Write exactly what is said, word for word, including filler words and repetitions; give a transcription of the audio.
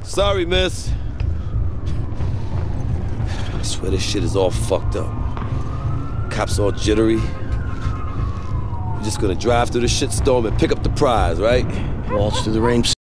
Sorry, miss. I swear this shit is all fucked up. Cops all jittery. We're just gonna drive through the shitstorm and pick up the prize, right? Waltz through the rain.